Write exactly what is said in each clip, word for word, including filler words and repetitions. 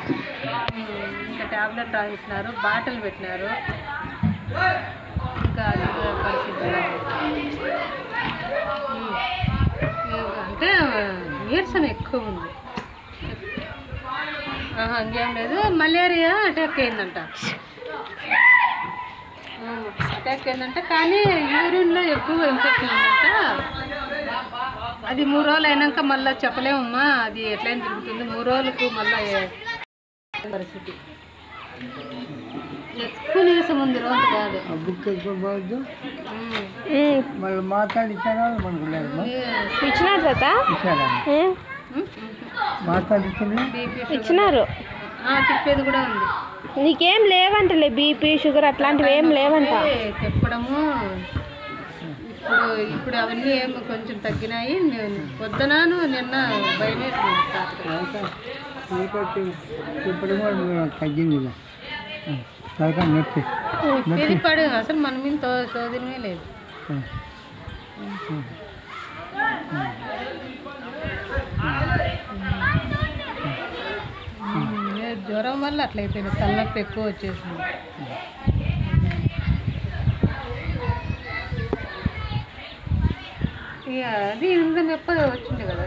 ఇంకా tablet రాసిస్తున్నారు, bottle పెట్టినారు. ఇంకా అది పరిస్థితి అంటే నీరసం ఎక్కువ ఉంది. ఇంకేం లేదు, మలేరియా అటాక్ అయిందంట. అటాక్ అయిందంట కానీ యూరిన్లో ఎక్కువ ఇన్ఫెక్షన్ ఉందంట. అది మూడు రోజులు అయినాక మళ్ళీ చెప్పలేమమ్మా, అది ఎట్లయినా తిరుగుతుంది. మూడు రోజులకు మళ్ళీ పరిస్థితి ఎక్కువ నీరసం ఉంది. రోజు కాదు బుక్ ఎక్కువ మళ్ళీ మాట్లాడిచ్చారా మనకు ఇచ్చినారు తాత, మాట్లాడిచ్చింది ఇచ్చినారు. చెప్పేది కూడా ఉంది. నీకేం లేవంటలే, బీపీ షుగర్ అట్లాంటివి ఏం లేవంట. చెప్పడము ఇప్పుడు ఇప్పుడు అవన్నీ ఏం కొంచెం తగ్గినాయి. నేను పొద్దునాను నిన్న భయమే చెప్పడం తగ్గింది. నొప్పి తెలిపడు అసలు మన మీద తో చోదనమే లేదు. జ్వరం వల్ల అట్లయిపోయింది, తలనొప్పి ఎక్కువ వచ్చేసింది. ఇక అది ఇంత నొప్పి వచ్చింది కదా.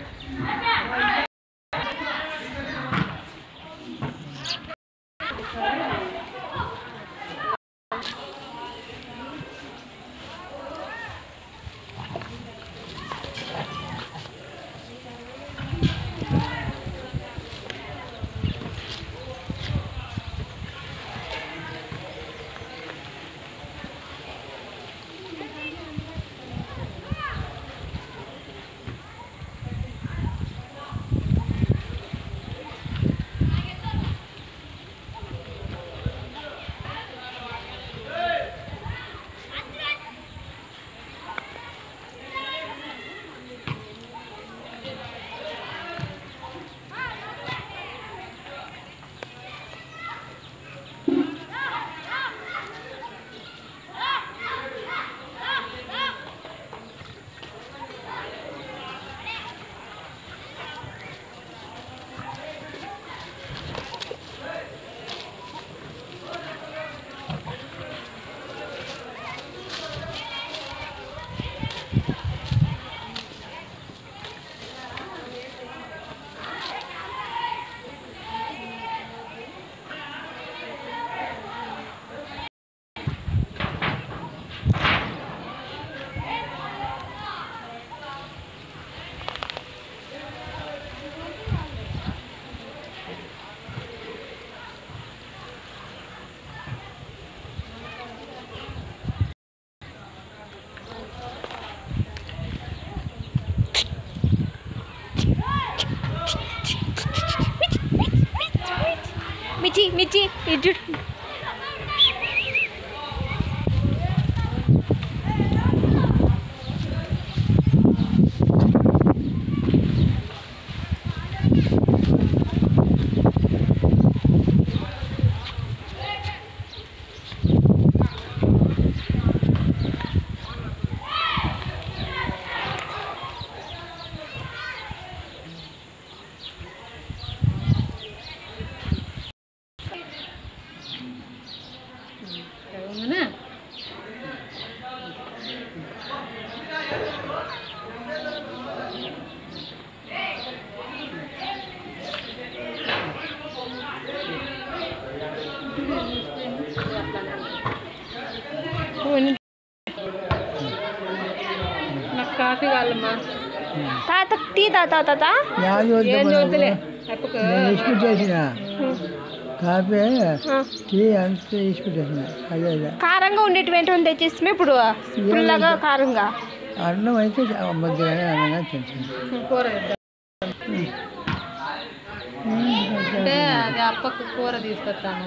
మిర్చి మిర్చి ఇటు నాకు కాఫీ కావాలమ్మా. తాత టీ తాత తాత ఏం చదువుతులే చేసిన కాఫీ టీ అంత తీసుకుంటేసిన అదే కారంగా ఉండేటువంటి తెచ్చిస్తే ఇప్పుడు పుల్లగా కారంగా అన్నం అయితే మధ్యలోనే అన్నంగా తింటాను. కూర అంటే అది అప్పకు కూర తీసుకొస్తాను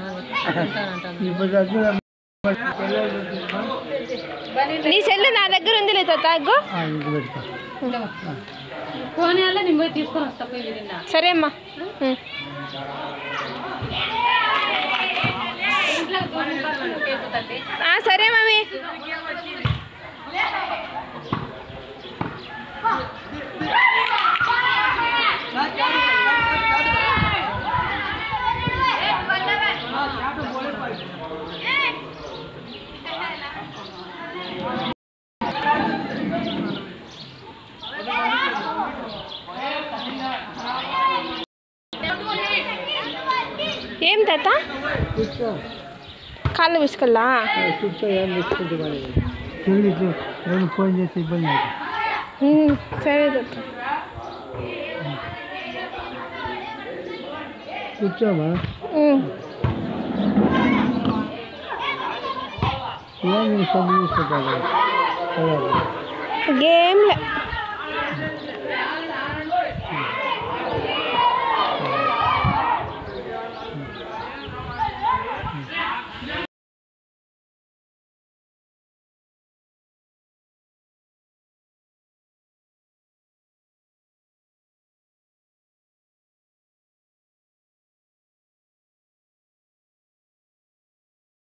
నీ సెల్లు నా దగ్గర ఉంది లేదా తాగు ఫోన్ వల్ల నేను పోయి తీసుకొని వస్తా. సరే అమ్మా. సరే మమ్మీ. ఏం తాత కూర్చో కాళ్ళు విసుకల్లా కూర్చో ఏం తీసుకుంటే మరి నేను ఫోన్ చేసి ఇబ్బంది అవుతుంది. ఉమ్, సరే తాత కూర్చోమా ఉమ్. ఏం నేను ఫోన్ తీసుకుంటాను గేమ్లే